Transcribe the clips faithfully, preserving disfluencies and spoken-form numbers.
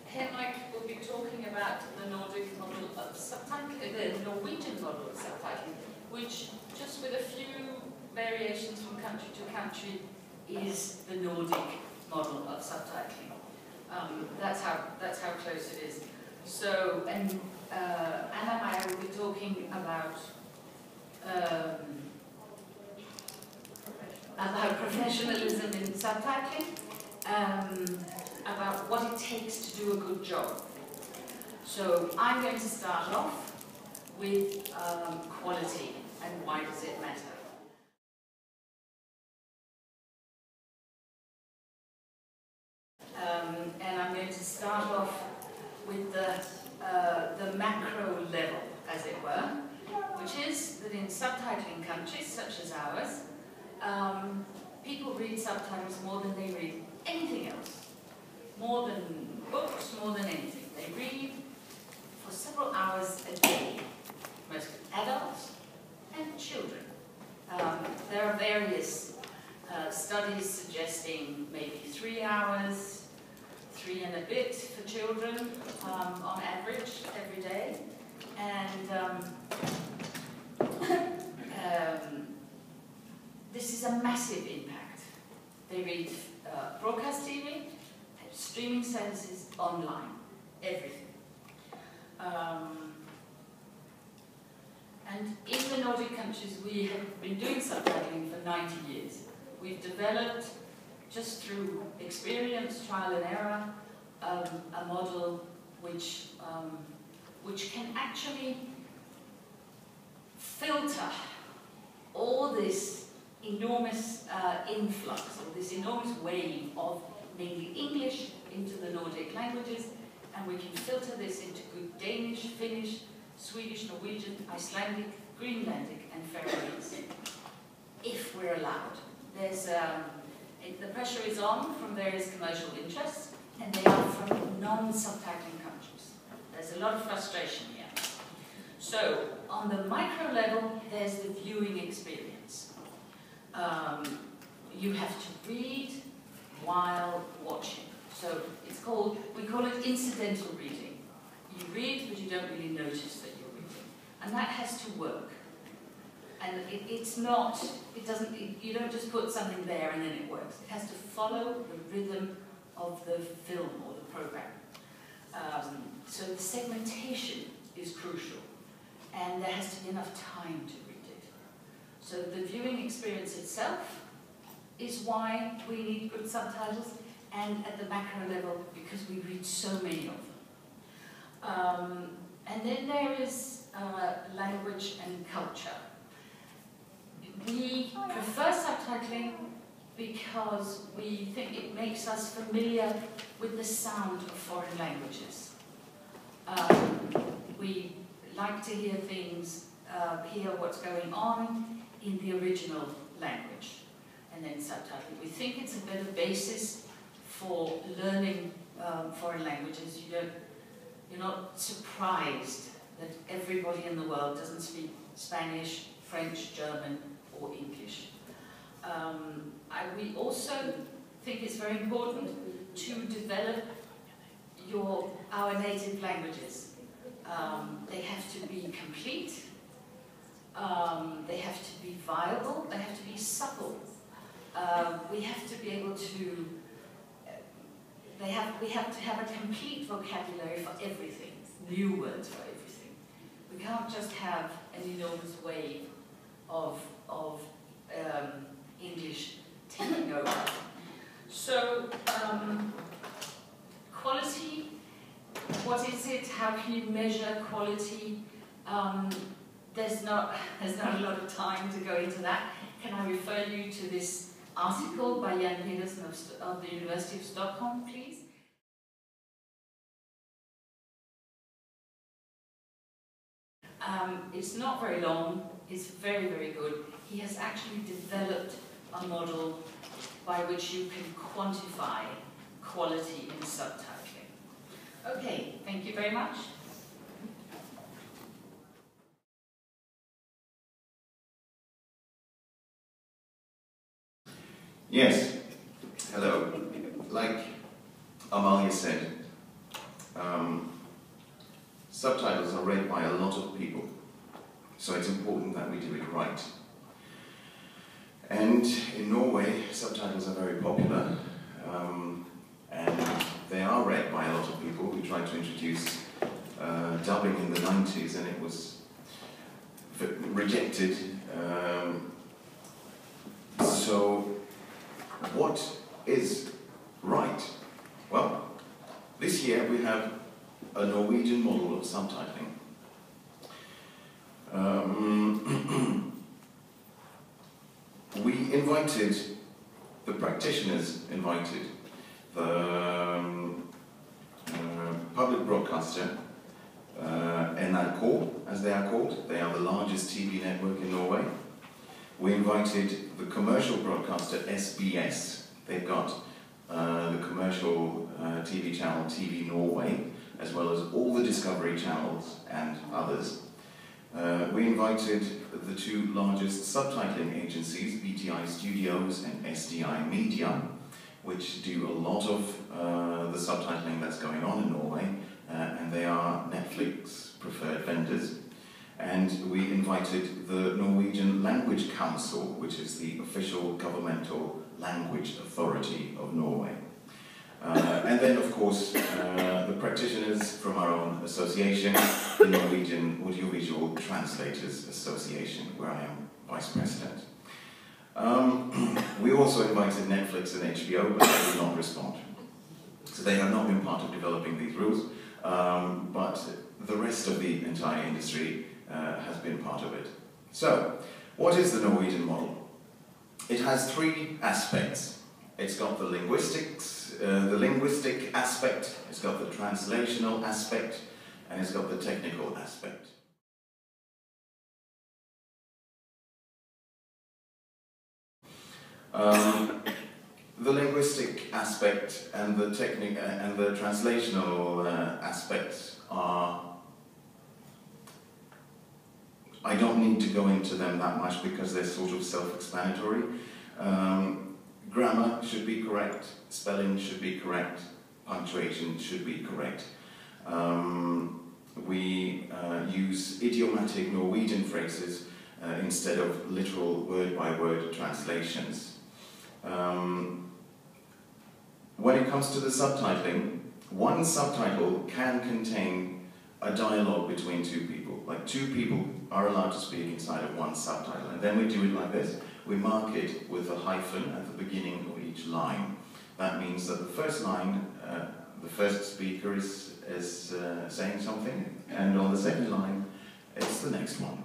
Henrik will be talking about the Nordic model of subtitling, the Norwegian model of subtitling, which, just with a few variations from country to country, is the Nordic model of subtitling. Um, that's how that's how close it is. So, and uh, Anna Meyer will be talking about um, about professionalism in subtitling, um, about what it takes to do a good job. So I'm going to start off with um, quality and why does it matter. Um, and I'm going to start off with the, uh, the macro level, as it were, which is that in subtitling countries such as ours, um, people read subtitles more than they read anything else. More than books, more than anything. They read for several hours a day, mostly adults and children. Um, there are various uh, studies suggesting maybe three hours, three and a bit for children um, on average every day. And um, um, this is a massive impact. They read uh, broadcast T V, streaming services, online, everything. Um, and in the Nordic countries, we have been doing subtitling for ninety years. We've developed, just through experience, trial and error, um, a model which, um, which can actually filter all this enormous uh, influx, or this enormous wave of mainly English into the Nordic languages, and we can filter this into good Danish, Finnish, Swedish, Norwegian, Icelandic, Greenlandic, and Faroese, if we're allowed. There's, um, it, the pressure is on from various commercial interests, and they are from non-subtitling countries. There's a lot of frustration here. So, on the micro level, there's the viewing experience. Um, you have to read while watching. So it's called, we call it incidental reading. You read, but you don't really notice that you're reading. And that has to work. And it, it's not, it doesn't, it, you don't just put something there and then it works. It has to follow the rhythm of the film or the program. Um, so the segmentation is crucial. And there has to be enough time to read it. So the viewing experience itself is why we need good subtitles, and at the macro level, because we read so many of them. Um, and then there is uh, language and culture. We prefer subtitling because we think it makes us familiar with the sound of foreign languages. Um, we like to hear things, uh, hear what's going on in the original language, and then subtitling. We think it's a better basis for learning um, foreign languages. You don't, you're not surprised that everybody in the world doesn't speak Spanish, French, German, or English. Um, I, we also think it's very important to develop your, our native languages. Um, they have to be complete, um, they have to be viable, they have to be supple. Uh, we have to be able to, uh, they have, we have to have a complete vocabulary for everything, new words for everything. We can't just have an enormous wave of, of um, English taking over. So, um, quality. What is it? How can you measure quality? Um, there's not there's not a lot of time to go into that. Can I refer you to this article by Jan Pedersen of, of the University of Stockholm, please? Um, it's not very long. It's very, very good. He has actually developed a model by which you can quantify quality in subtitling. Okay, thank you very much. Yes, hello. Like Amalia said, um, subtitles are read by a lot of people, so it's important that we do it right. And in Norway, subtitles are very popular, um, and they are read by a lot of people. We tried to introduce uh, dubbing in the nineties, and it was rejected. Um, so, what is right? Well, this year we have a Norwegian model of subtitling. Um, we invited, the practitioners invited, the um, uh, public broadcaster, uh, N R K, as they are called. They are the largest T V network in Norway. We invited the commercial broadcaster S B S. They've got uh, the commercial uh, T V channel T V Norway, as well as all the Discovery channels and others. Uh, we invited the two largest subtitling agencies, B T I Studios and S D I Media, which do a lot of uh, the subtitling that's going on in Norway, uh, and they are Netflix preferred vendors. And we invited the Norwegian Language Council, which is the official governmental language authority of Norway. Uh, and then, of course, uh, the practitioners from our own association, the Norwegian Audiovisual Translators Association, where I am vice president. Um, we also invited Netflix and H B O, but they did not respond. So they have not been part of developing these rules, um, but the rest of the entire industry uh, has been part of it. So, what is the Norwegian model? It has three aspects. It's got the linguistics, uh, the linguistic aspect, it's got the translational aspect, and it's got the technical aspect. Um, the linguistic aspect and the technic uh, and the translational uh, aspects are. I don't need to go into them that much because they're sort of self-explanatory. Um, Grammar should be correct, spelling should be correct, punctuation should be correct. Um, we uh, use idiomatic Norwegian phrases uh, instead of literal word-by-word translations. Um, when it comes to the subtitling, one subtitle can contain a dialogue between two people. Like two people are allowed to speak inside of one subtitle, and then we do it like this. We mark it with a hyphen at the beginning of each line. That means that the first line, uh, the first speaker is, is uh, saying something, and on the second line, it's the next one.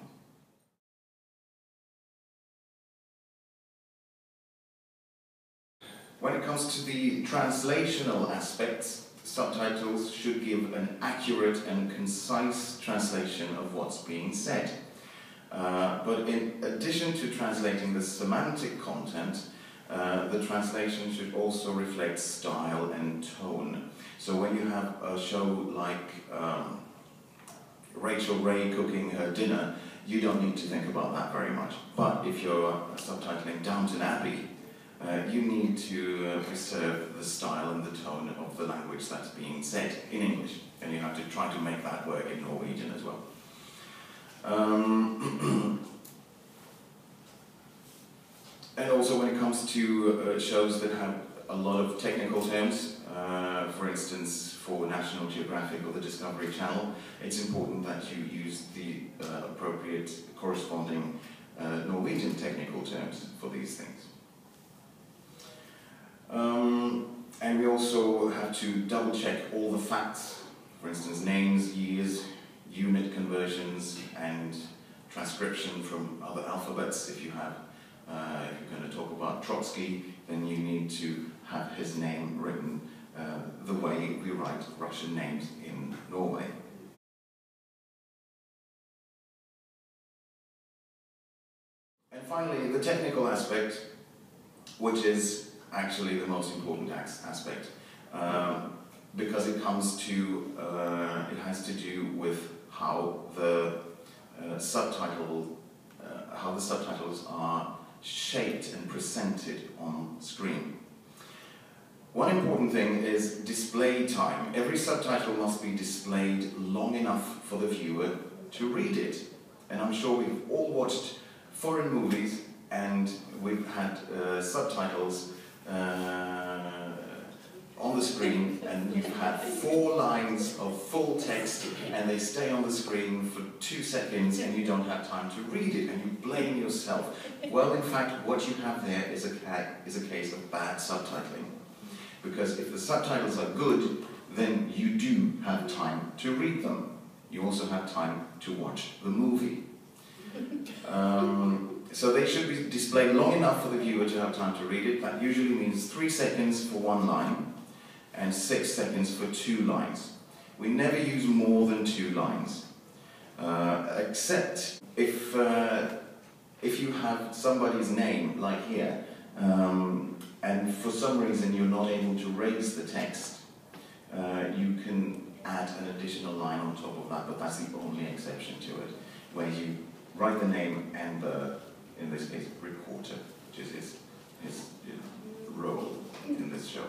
When it comes to the translational aspects, subtitles should give an accurate and concise translation of what's being said. Uh, but in addition to translating the semantic content, uh, the translation should also reflect style and tone. So when you have a show like um, Rachel Ray cooking her dinner, you don't need to think about that very much. But if you're subtitling Downton Abbey, uh, you need to uh, preserve the style and the tone of the language that's being said in English. And you have to try to make that work in Norwegian as well. Um, and also when it comes to uh, shows that have a lot of technical terms, uh, for instance for National Geographic or the Discovery Channel, it's important that you use the uh, appropriate corresponding uh, Norwegian technical terms for these things. Um, and we also have to double check all the facts, for instance names, years, unit conversions and transcription from other alphabets. If you have, uh, if you're going to talk about Trotsky, then you need to have his name written uh, the way we write Russian names in Norway. And finally, the technical aspect, which is actually the most important aspect, um, because it comes to, uh, it has to do with how the uh, subtitle, uh, how the subtitles are shaped and presented on screen. One important thing is display time. Every subtitle must be displayed long enough for the viewer to read it. And I'm sure we've all watched foreign movies and we've had uh, subtitles uh, on the screen, and you've had four lines of full text and they stay on the screen for two seconds and you don't have time to read it and you blame yourself. Well, in fact, what you have there is a, ca is a case of bad subtitling. Because if the subtitles are good, then you do have time to read them. You also have time to watch the movie. Um, so they should be displayed long enough for the viewer to have time to read it. That usually means three seconds for one line and six seconds for two lines. We never use more than two lines, uh, except if, uh, if you have somebody's name, like here, um, and for some reason you're not able to raise the text, uh, you can add an additional line on top of that, but that's the only exception to it, where you write the name and the, in this case, reporter, which is his, his you know, role in this show.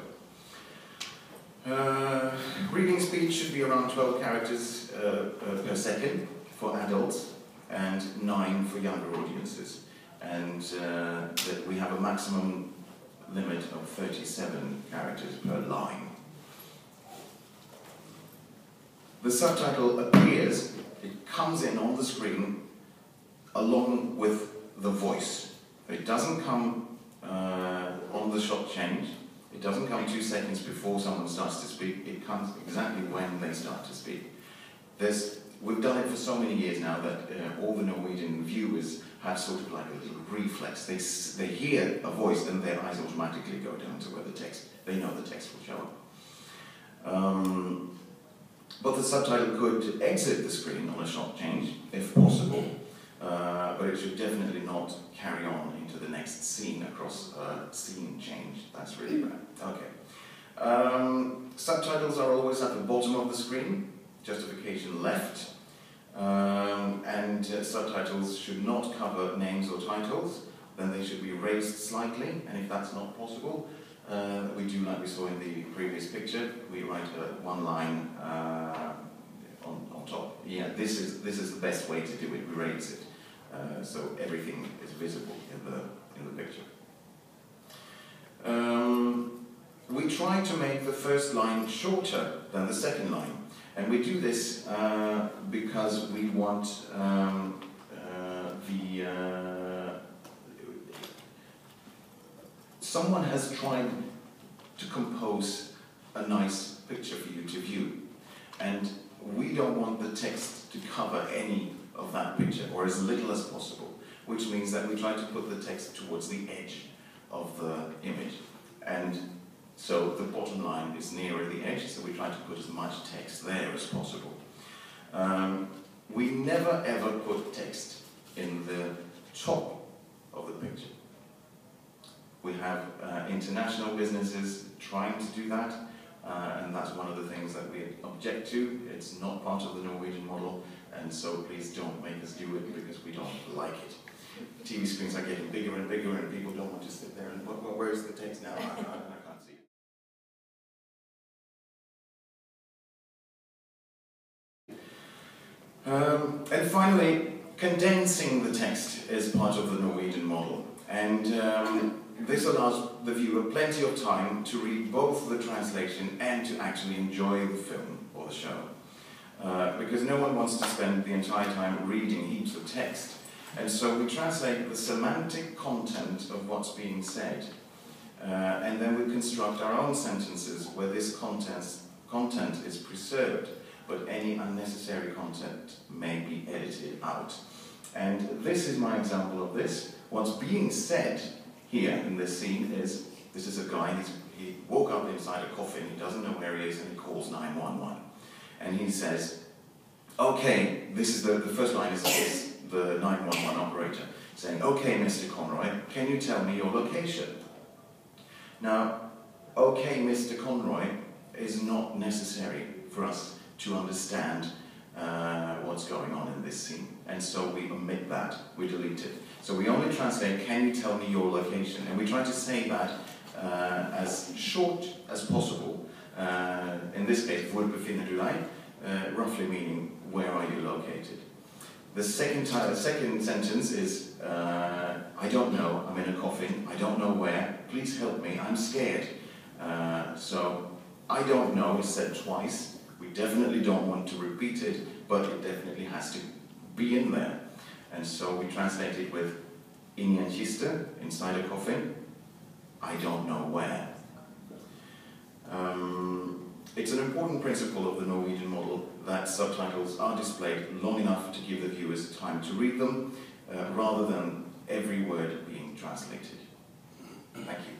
Uh, reading speed should be around twelve characters uh, uh, per second for adults and nine for younger audiences. And uh, that we have a maximum limit of thirty-seven characters per line. The subtitle appears, it comes in on the screen along with the voice. It doesn't come uh, on the shot change. It doesn't come two seconds before someone starts to speak. It comes exactly when they start to speak. There's, we've done it for so many years now that uh, all the Norwegian viewers have sort of like a little reflex. They, they hear a voice and their eyes automatically go down to where the text, they know the text will show up. Um, but the subtitle could exit the screen on a shot change, if possible, uh, but it should definitely not carry on into the next scene across a scene change. That's really bad. Okay. Um, subtitles are always at the bottom of the screen, justification left. Um, and uh, subtitles should not cover names or titles, then they should be raised slightly, and if that's not possible, uh, we do like we saw in the previous picture, we write uh, one line uh, on, on top. Yeah, this is, this is the best way to do it, we raise it, uh, so everything is visible in the, in the picture. Um, we try to make the first line shorter than the second line. And we do this uh, because we want um, uh, the... Uh, someone has tried to compose a nice picture for you to view. And we don't want the text to cover any of that picture, or as little as possible, which means that we try to put the text towards the edge of the image. And so the bottom line is nearer the edge, so we try to put as much text there as possible. Um, we never ever put text in the top of the picture. We have uh, international businesses trying to do that, uh, and that's one of the things that we object to. It's not part of the Norwegian model, and so please don't make us do it because we don't like it. T V screens are getting bigger and bigger, and people don't want to sit there and, well, where's the text now? I, I, I can't see it. Um, and finally, condensing the text is part of the Norwegian model. And um, this allows the viewer plenty of time to read both the translation and to actually enjoy the film or the show. Uh, because no one wants to spend the entire time reading heaps of text. And so we translate the semantic content of what's being said. Uh, and then we construct our own sentences where this content, content is preserved, but any unnecessary content may be edited out. And this is my example of this. What's being said here in this scene is, this is a guy, he's, he woke up inside a coffin, he doesn't know where he is, and he calls nine one one. And he says, okay, this is the, the first line is this, the nine one one operator, saying, okay, Mister Conroy, can you tell me your location? Now, okay, Mister Conroy is not necessary for us to understand uh, what's going on in this scene. And so we omit that, we delete it. So we only translate, can you tell me your location? And we try to say that uh, as short as possible. Uh, in this case, hvor befinner du deg? Uh, roughly meaning, where are you located? The second, the second sentence is, uh, I don't know, I'm in a coffin, I don't know where, please help me, I'm scared. Uh, so, I don't know is said twice. We definitely don't want to repeat it, but it definitely has to be in there. And so we translate it with in en kiste, inside a coffin, I don't know where. Um, it's an important principle of the Norwegian model that subtitles are displayed long enough to give the viewers time to read them, uh, rather than every word being translated. Thank you.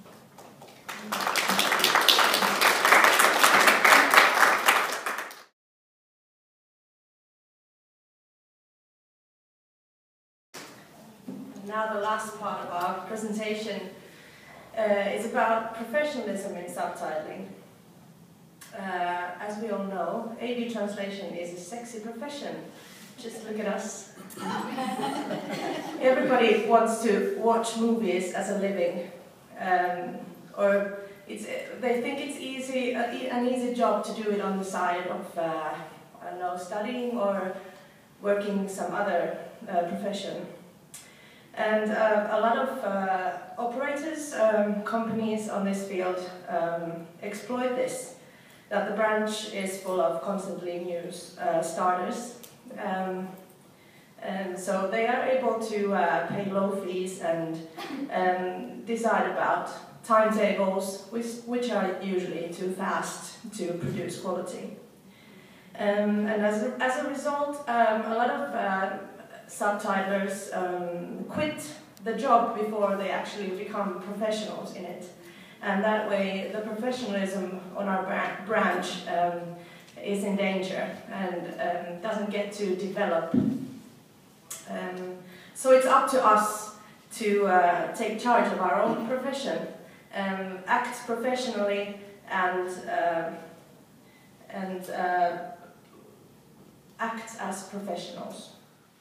Now the last part of our presentation uh, is about professionalism in subtitling. Uh, as we all know, A V translation is a sexy profession. Just look at us. Everybody wants to watch movies as a living, um, or it's, they think it's easy, uh, an easy job to do it on the side of uh, I don't know, studying or working some other uh, profession. And uh, a lot of uh, operators, um, companies on this field um, exploit this, that the branch is full of constantly new uh, starters. Um, and so they are able to uh, pay low fees and um, decide about timetables, which, which are usually too fast to produce quality. Um, and as a, as a result, um, a lot of uh, subtitlers um, quit the job before they actually become professionals in it. And that way the professionalism on our bra branch um, is in danger and um, doesn't get to develop. Um, so it's up to us to uh, take charge of our own profession, um, act professionally and, uh, and uh, act as professionals.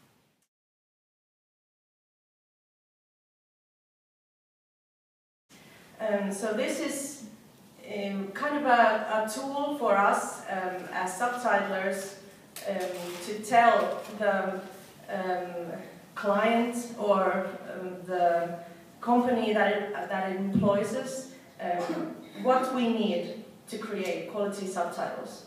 Um, so this is um, kind of a, a tool for us um, as subtitlers um, to tell the um, client or um, the company that it, that it employs us um, what we need to create quality subtitles.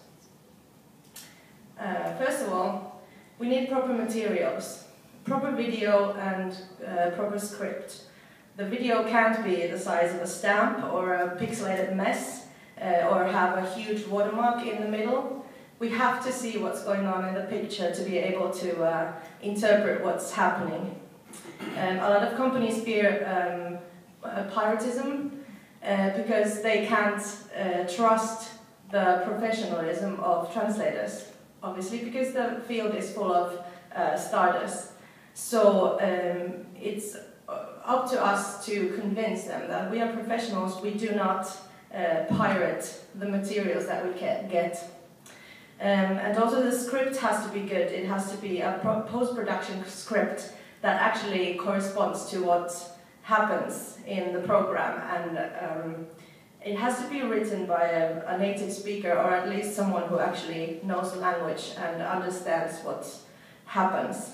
Uh, first of all, we need proper materials, proper video and uh, proper script. The video can't be the size of a stamp or a pixelated mess uh, or have a huge watermark in the middle. We have to see what's going on in the picture to be able to uh, interpret what's happening. Um, a lot of companies fear um, uh, piratism uh, because they can't uh, trust the professionalism of translators, obviously because the field is full of uh, starters. So um, it's up to us to convince them that we are professionals, we do not uh, pirate the materials that we can get. Um, and also the script has to be good, it has to be a post-production script that actually corresponds to what happens in the program, and um, it has to be written by a, a native speaker or at least someone who actually knows the language and understands what happens.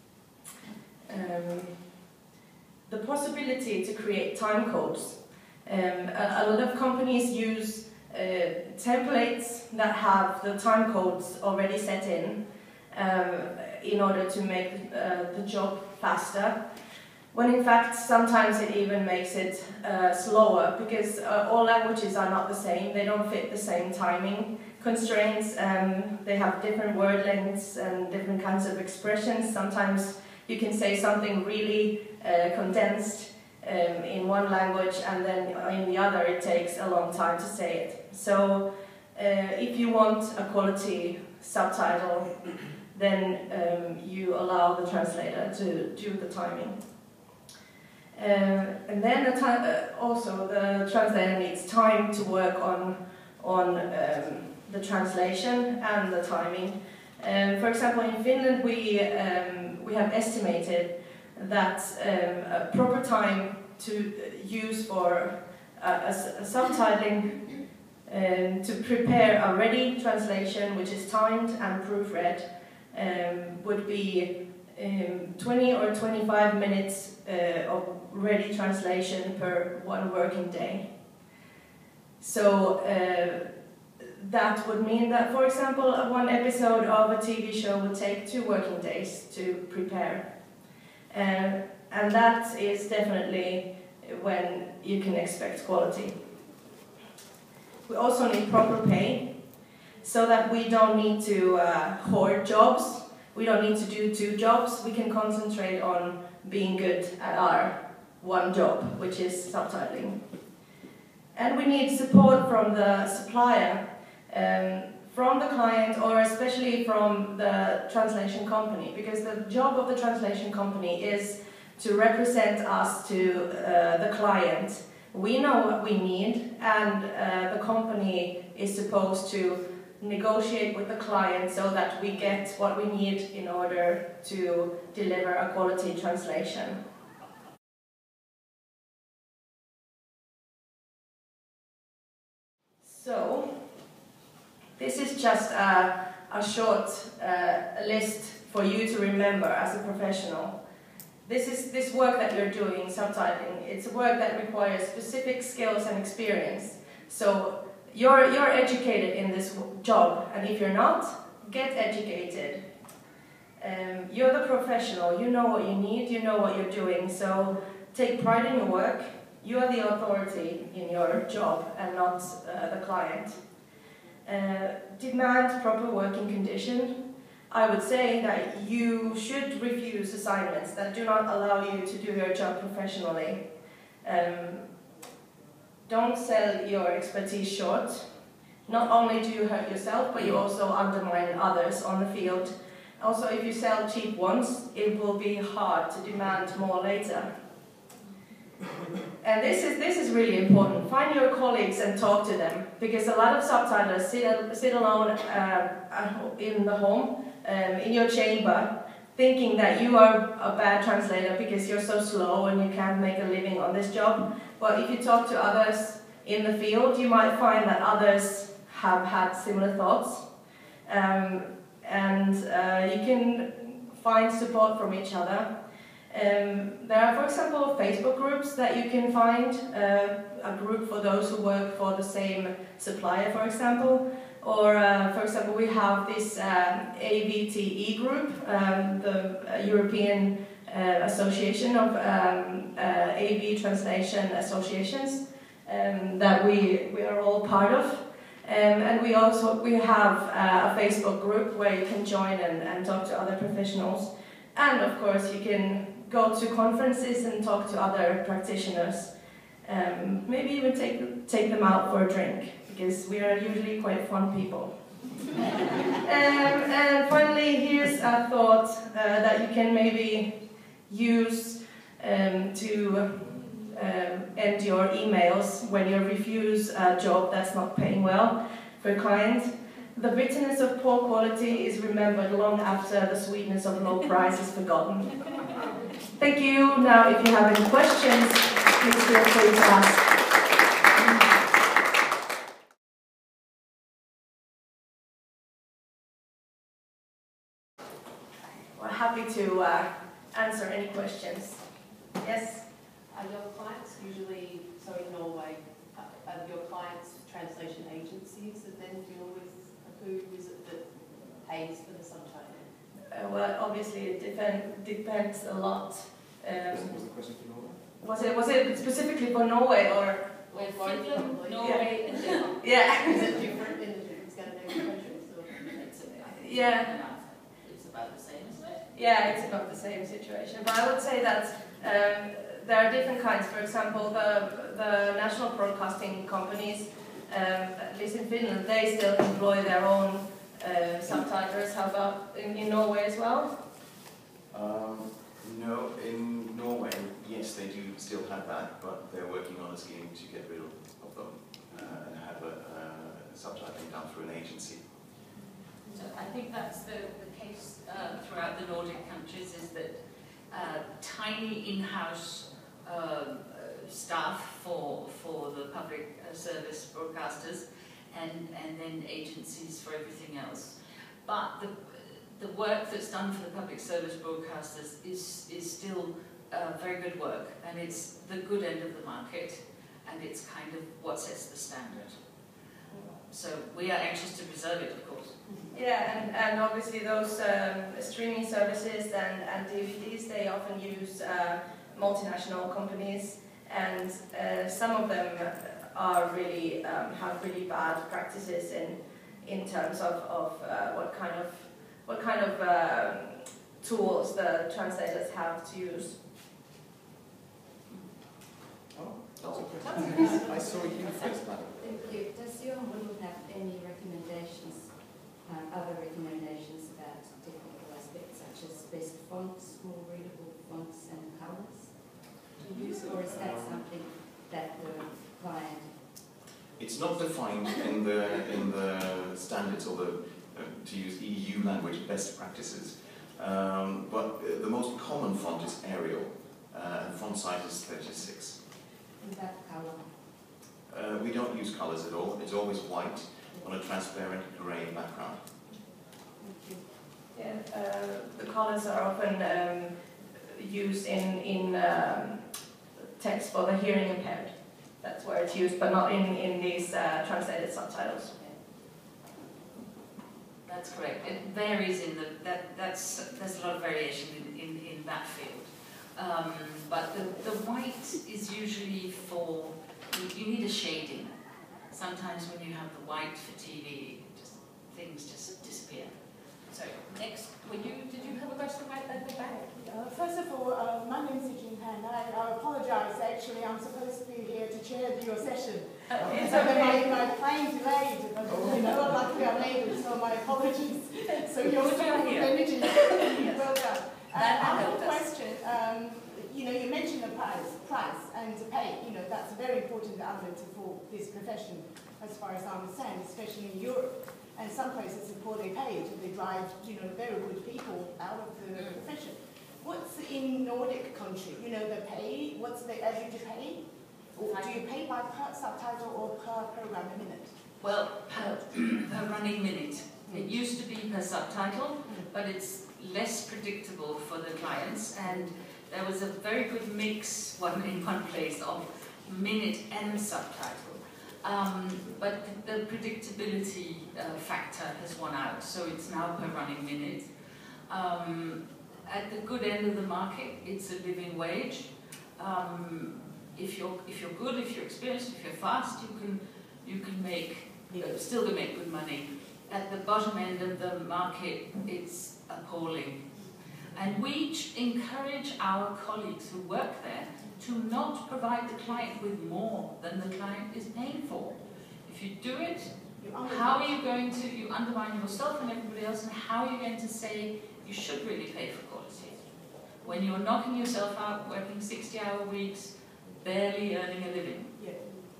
Um, The possibility to create time codes. Um, a, a lot of companies use uh, templates that have the time codes already set in um, in order to make uh, the job faster, when in fact sometimes it even makes it uh, slower because uh, all languages are not the same, they don't fit the same timing constraints, um, they have different word lengths and different kinds of expressions. Sometimes you can say something really uh, condensed um, in one language and then in the other it takes a long time to say it. So uh, if you want a quality subtitle, then um, you allow the translator to do the timing. Uh, and then the uh, also the translator needs time to work on, on um, the translation and the timing. Um, for example, in Finland we um, we have estimated that um, a proper time to use for a, a subtitling um, to prepare a ready translation, which is timed and proofread, um, would be um, twenty or twenty-five minutes uh, of ready translation per one working day. So uh, that would mean that, for example, one episode of a T V show would take two working days to prepare. Uh, and that is definitely when you can expect quality. We also need proper pay, so that we don't need to uh, hoard jobs. We don't need to do two jobs. We can concentrate on being good at our one job, which is subtitling. And we need support from the supplier, um, from the client, or especially from the translation company, because the job of the translation company is to represent us to uh, the client. We know what we need, and uh, the company is supposed to negotiate with the client so that we get what we need in order to deliver a quality translation. So, this is just a, a short uh, list for you to remember as a professional. This is this work that you're doing, subtitling. It's a work that requires specific skills and experience. So you're you're educated in this job, and if you're not, get educated. Um, you're the professional. You know what you need. You know what you're doing. So take pride in your work. You are the authority in your job, and not uh, the client. Uh, demand proper working condition. I would say that you should refuse assignments that do not allow you to do your job professionally. Um, don't sell your expertise short. Not only do you hurt yourself, but you also undermine others on the field. Also, if you sell cheap once, it will be hard to demand more later. And this is, this is really important. Find your colleagues and talk to them, because a lot of subtitlers sit, sit alone uh, in the home, um, in your chamber, thinking that you are a bad translator because you're so slow and you can't make a living on this job. But if you talk to others in the field, you might find that others have had similar thoughts. Um, and uh, you can find support from each other. Um, there are, for example, Facebook groups that you can find, uh, a group for those who work for the same supplier, for example. Or, uh, for example, we have this um, A V T E group, um, the uh, European uh, Association of um, uh, A V Translation Associations, um, that we, we are all part of. Um, and we also we have uh, a Facebook group where you can join and, and talk to other professionals. And of course, you can go to conferences and talk to other practitioners. Um, maybe even take, take them out for a drink, because we are usually quite fun people. um, and finally, here's a thought uh, that you can maybe use um, to um, end your emails when you refuse a job that's not paying well for a client. The bitterness of poor quality is remembered long after the sweetness of low price is forgotten. Thank you. Now, if you have any questions, please feel free to ask. We're happy to uh, answer any questions. Yes? Are your clients usually, so in Norway, are your clients translation agencies that then deal with who is it that pays for the subtitling? Uh, well, obviously it depend, depends a lot. Um, was the question for Norway? Was it, was it specifically for Norway or? Well, Finland, probably. Norway, and Denmark. Yeah. Is it different in the Scandinavian countries? Or? It's, a- Yeah. it's about the same, isn't it? Yeah, it's about the same situation. But I would say that um, there are different kinds. For example, the, the national broadcasting companies, um, at least in Finland, they still employ their own uh, subtitlers. How about in, in Norway as well? Um, no, in Norway, yes, they do still have that, but they're working on a scheme to get rid of them uh, and have a, uh, subtitling done through an agency. So I think that's the, the case uh, throughout the Nordic countries, is that uh, tiny in-house um, uh, staff for, for the public uh, service broadcasters, and, and then agencies for everything else. But the, the work that's done for the public service broadcasters is, is still uh, very good work, and it's the good end of the market, and it's kind of what sets the standard. So we are anxious to preserve it, of course. Yeah, and, and obviously those um, streaming services and, and D V Ds, they often use uh, multinational companies, and uh, some of them are really um, have really bad practices in in terms of, of uh, what kind of what kind of um, tools the translators have to use. Oh, that's a question. I saw you first, madam. Thank you. Does your model have any recommendations, uh, other recommendations about technical aspects such as best fonts, more readable fonts and colours to use, or is that something that the client? It's not defined in the in the standards or the uh, to use E U language best practices, um, but uh, the most common font is Arial, uh, and font size is thirty-six. And that colour? Uh, we don't use colours at all. It's always white on a transparent grey background. Thank you. Yeah, uh, the colors are often um, used in in um, text for the hearing impaired. That's where it's used, but not in in these uh, translated subtitles. That's correct. It varies in the that that's there's a lot of variation in in, in that field. Um, but the the white is usually for you, you need a shading. Sometimes when you have the white for T V, just things just disappear. So next, were you did you have a question right at the back? Uh, first of all, uh, my name is Eugene Han. I, I apologise, actually, I'm supposed to be here to chair your session. Uh, it's so okay. my, my plane delayed, but you know, luckily I made it, so my apologies. So you're still here. energy. Well done. Uh, I have a question. Um, you know, you mentioned the price, price and the pay. You know, that's a very important element for this profession, as far as I understand, especially in Europe. And some places are poorly paid, and they drive, you know, very good people out of the Mm. profession. What's in Nordic country? You know, the pay, what's the average pay? Or do you pay by per subtitle or per program a minute? Well, per, per running minute. It used to be per subtitle, but it's less predictable for the clients, and there was a very good mix one in one place of minute and subtitle. Um, but the predictability uh, factor has won out, so it's now per running minute. Um, at the good end of the market, it's a living wage. Um, if you're if you're good, if you're experienced, if you're fast, you can you can make uh, still can make good money. At the bottom end of the market, it's appalling. And we encourage our colleagues who work there to not provide the client with more than the client is paying for. If you do it, how are you going to, you undermine yourself and everybody else, and how are you going to say you should really pay for quality? When you're knocking yourself out, working sixty hour weeks, barely earning a living. Yeah.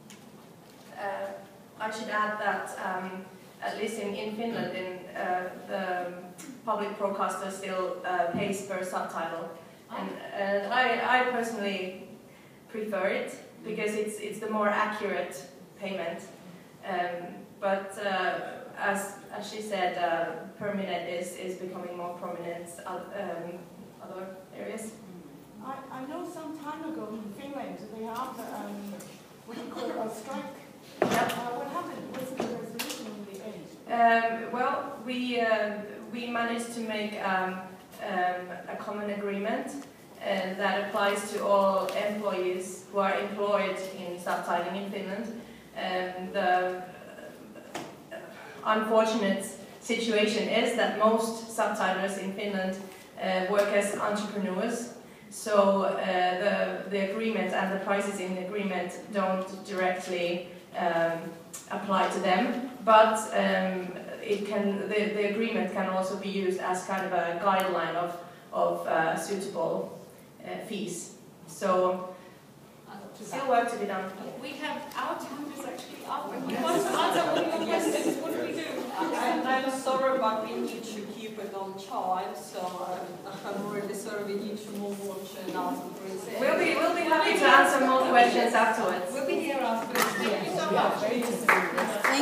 Uh, I should add that um, at least in, in Finland, in, uh, the public broadcaster still uh, pays per subtitle. And, and I, I personally prefer it because it's, it's the more accurate payment. Um, but uh, as, as she said, uh, per minute is, is becoming more prominent in um, other areas. I, I know some time ago in Finland they had um, what you call a strike. Yep. Uh, what happened? What's the resolution in the end? Um, well, we, uh, we managed to make um, um, a common agreement uh, that applies to all employees who are employed in subtitling in Finland. Um, the uh, unfortunate situation is that most subtitlers in Finland uh, work as entrepreneurs, so uh, the, the agreement and the prices in the agreement don't directly um, apply to them, but um, it can, the, the agreement can also be used as kind of a guideline of, of uh, suitable uh, fees. So, still work to be done. We have, our time is actually up, and we want to answer all your questions. What do we do? And I'm sorry, but we need to keep it on time, so um, I'm really sorry we need to move on to another We'll be, we'll be happy to answer more questions afterwards. We'll be here afterwards. Thank you so much. Very interesting.